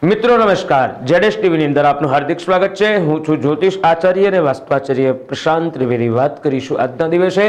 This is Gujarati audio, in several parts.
મિત્રો નમસ્કાર, જેડેશ ટીવીની અંદર આપનું હાર્દિક સ્વાગત છે। હું છું જ્યોતિષ આચાર્ય અને વાસ્તુઆચાર્ય પ્રશાંત ત્રિવેદી। વાત કરીશું આજના દિવસે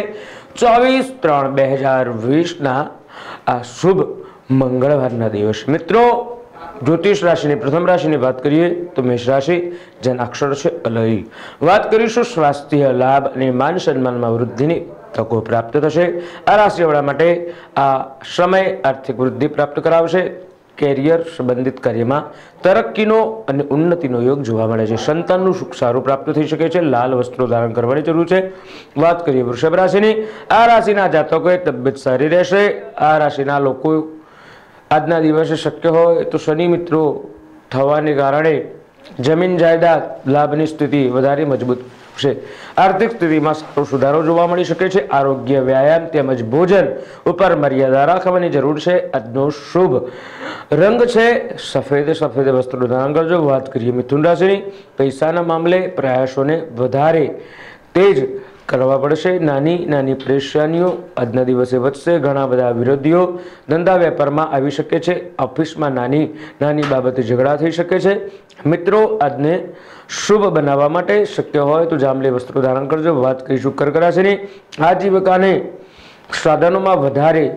24/3/2020 ના આ શુભ મંગળવારના દિવસે। મિત્રો જ્યોતિષ રાશિની પ્રથમ રાશિની વાત કરીએ તો મેષ રાશિ, જેના અક્ષર છે અલય। વાત કરીશું સ્વાસ્થ્ય લાભ અને માન સન્માનમાં વૃદ્ધિની તકો પ્રાપ્ત થશે। આ રાશિવાળા માટે આ સમય આર્થિક વૃદ્ધિ પ્રાપ્ત કરાવશે। કેરિયર સંબંધિત કાર્યમાં તરક્કીનો અને ઉન્નતિનો યોગ જોવા મળે છે। સંતાનનું સુખ સારું પ્રાપ્ત થઈ શકે છે। લાલ વસ્ત્રો ધારણ કરવાની જરૂર છે। વાત કરીએ વૃષભ રાશિની। આ રાશિના જાતકોએ તબિયત સારી રહેશે। આ રાશિના લોકો આજના દિવસે શક્ય હોય તો શનિ મિત્રો થવાને કારણે જમીન જાયદાદ લાભની સ્થિતિ વધારે મજબૂત છે। આર્થિક સ્થિતિમાં સારો સુધારો જોવા મળી શકે છે। આરોગ્ય, વ્યાયામ તેમજ ભોજન ઉપર મર્યાદા રાખવાની જરૂર છે। આજનો શુભ રંગ છે સફેદ। સફેદ વસ્ત્રો ધારણ કરજો। વાત કરીએ મિથુન રાશિની। પૈસાના મામલે પ્રયાસોને વધારે તેજ કરવા પડશે। નાની નાની પરેશાનીઓ આજના દિવસે વધશે। ઘણા બધા વિરોધીઓ ધંધા વેપારમાં આવી શકે છે। ઓફિસમાં નાની નાની બાબતે ઝઘડા થઈ શકે છે। મિત્રો આજને શુભ બનાવવા માટે શક્ય હોય તો જાંબલી વસ્ત્રો ધારણ કરજો। વાત કરીશું કર્ક રાશિની। આજીવિકાને સાધનોમાં વધારે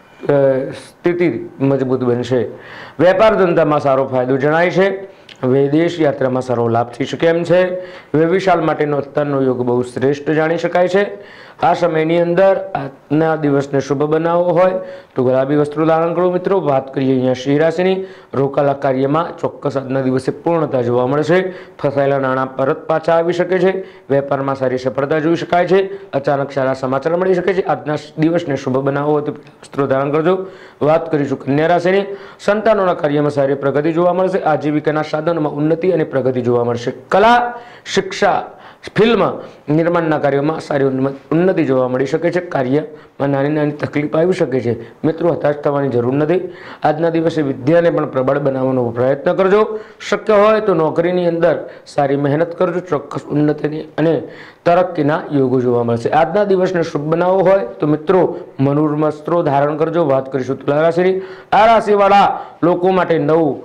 સ્થિતિ મજબૂત બનશે। વેપાર ધંધામાં સારો ફાયદો જણાય છે। વિદેશ યાત્રામાં સારો લાભ થઈ શકે એમ છે। વ્યવસાય માટેનો અત્યારનો યોગ બહુ શ્રેષ્ઠ જાણી શકાય છે। આ સમયની અંદર આજના દિવસને શુભ બનાવવો હોય તો ગુલાબી વસ્ત્રો ધારણ કરો। મિત્રો વાત કરીએ અહીંયા સિંહ રાશિની। રોકાયેલા કાર્યમાં ચોક્કસ આજના દિવસે પૂર્ણતા જોવા મળશે। ફસાયેલા નાણાં પરત પાછા આવી શકે છે। વેપારમાં સારી સફળતા જોઈ શકાય છે। અચાનક સારા સમાચાર મળી શકે છે। આજના દિવસને શુભ બનાવવો હોય તો વસ્ત્રો ધારણ કરજો। વાત કરીશું કન્યા રાશિની। સંતાનોના કાર્યમાં સારી પ્રગતિ જોવા મળશે। આજીવિકાના સાધનોમાં ઉન્નતિ અને પ્રગતિ જોવા મળશે। કલા, શિક્ષા, ફિલ્મ નિર્માણના કાર્યોમાં સારી ઉન્નતિ જોવા મળી શકે છે। કાર્યમાં નાની નાની તકલીફ આવી શકે છે। મિત્રો હતાશ થવાની જરૂર નથી। આજના દિવસે વિદ્યાને પણ પ્રબળ બનાવવાનો પ્રયત્ન કરજો। શક્ય હોય તો નોકરીની અંદર સારી મહેનત કરજો। ચોક્કસ ઉન્નતિની અને તરક્કીના યોગો જોવા મળશે। આજના દિવસને શુભ બનાવવો હોય તો મિત્રો મનોરમ વસ્ત્રો ધારણ કરજો। વાત કરીશું તુલા રાશિની। આ રાશિવાળા લોકો માટે નવું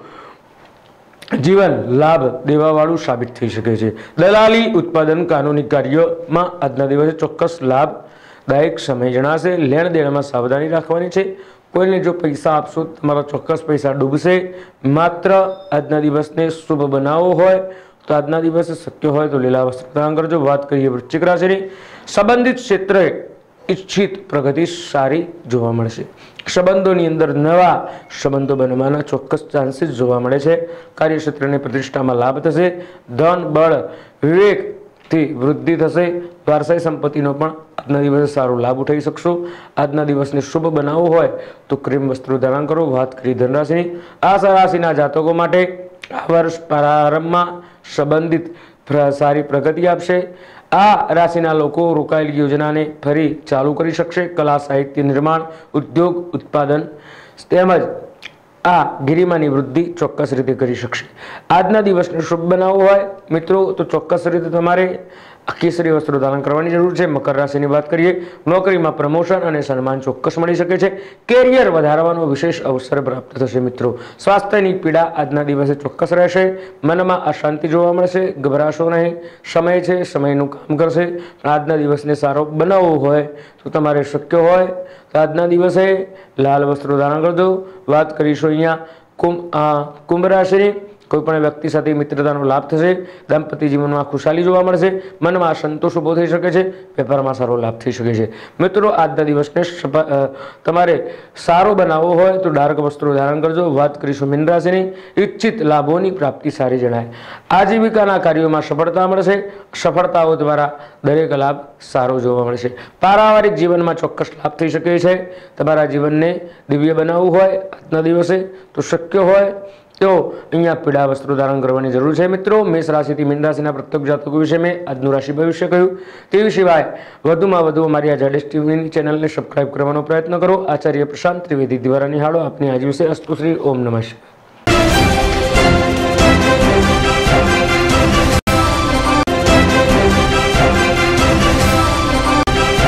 જીવન લાભ દેવાવાળું સાબિત થઈ શકે છે। દલાલી, ઉત્પાદન, કાનૂની કાર્યોમાં આજના દિવસે ચોક્કસ લાભદાયક સમય જણાશે। લેણ દેણમાં સાવધાની રાખવાની છે। કોઈને જો પૈસા આપશો તમારા ચોક્કસ પૈસા ડૂબશે। માત્ર આજના દિવસને શુભ બનાવવો હોય તો આજના દિવસે શક્ય હોય તો લીલા વસ્ત્ર ધારણ કરજો। વાત કરીએ વૃશ્ચિક રાશિની। સંબંધિત ક્ષેત્રે ઈચ્છિત પ્રગતિ સારી જોવા મળશે। સંબંધોની અંદર નવા સંબંધો બનવાના ચોક્કસ ચાન્સીસ જોવા મળે છે। કાર્યક્ષેત્રની પ્રતિષ્ઠામાં લાભ થશે। ધન બળ વિવેકથી વૃદ્ધિ થશે। વારસાઈ સંપત્તિનો પણ આજના દિવસે સારો લાભ ઉઠાવી શકશો। આજના દિવસને શુભ બનાવવું હોય તો ક્રીમ વસ્ત્રો ધારણ કરો। વાત કરી ધનરાશિની। આ રાશિના જાતકો માટે આ વર્ષ પ્રારંભમાં સંબંધિત સારી પ્રગતિ આપશે। આ રાશિના લોકો રોકાયેલી યોજનાને ફરી ચાલુ કરી શકશે। કલા, સાહિત્ય, નિર્માણ, ઉદ્યોગ, ઉત્પાદન તેમજ આ ગિરિમાની વૃદ્ધિ ચોક્કસ રીતે કરી શકશે। આજના દિવસને શુભ બનાવવો હોય મિત્રો તો ચોક્કસ રીતે તમારે કેસરી વસ્ત્રો ધારણ કરવાની જરૂર છે। મકર રાશિની વાત કરીએ। નોકરીમાં પ્રમોશન અને સન્માન ચોક્કસ મળી શકે છે। કેરિયર વધારવાનો વિશેષ અવસર પ્રાપ્ત થશે। મિત્રો સ્વાસ્થ્યની પીડા આજના દિવસે ચોક્કસ રહેશે। મનમાં અશાંતિ જોવા મળશે। ગભરાશો નહીં, સમય છે, સમયનું કામ કરશે। આજના દિવસને સારો બનાવવો હોય તો તમારે શક્ય હોય તો આજના દિવસે લાલ વસ્ત્રો ધારણ કરજો। વાત કરીશું અહીંયા કુંભ રાશિની। કોઈપણ વ્યક્તિ સાથે મિત્રતાનો લાભ થશે। દાંપત્ય જીવનમાં ખુશાલી જોવા મળશે। મનમાં સંતોષ ઊભો થઈ શકે છે। વેપારમાં સારો લાભ થઈ શકે છે। મિત્રો આજના દિવસને તમારે સારો બનાવવો હોય તો ડાર્ક વસ્ત્રો ધારણ કરજો। વાત કરીશું મીન રાશિની। ઈચ્છિત લાભોની પ્રાપ્તિ સારી જણાય। આજીવિકાના કાર્યોમાં સફળતા મળશે। સફળતાઓ દ્વારા દરેક લાભ સારો જોવા મળશે। પારિવારિક જીવનમાં ચોક્કસ લાભ થઈ શકે છે। તમારા જીવનને દિવ્ય બનાવવું હોય આજના દિવસે તો શક્ય હોય તો અહીંયા પીળા વસ્ત્રો ધારણ કરવાની જરૂર છે। મિત્રો મેષ રાશિથી મીન રાશિના પ્રત્યેક જાતકો વિશે મેં આજનું રાશિ ભવિષ્ય કહ્યું। તે સિવાય વધુમાં વધુ અમારી આ જેડેશ ટીવીની ચેનલને સબસ્ક્રાઇબ કરવાનો પ્રયત્ન કરો। આચાર્ય પ્રશાંત ત્રિવેદી દ્વારા નિહાળો આપની આજ વિશે। અસ્તુ શ્રી ઓમ નમઃ શિવાય।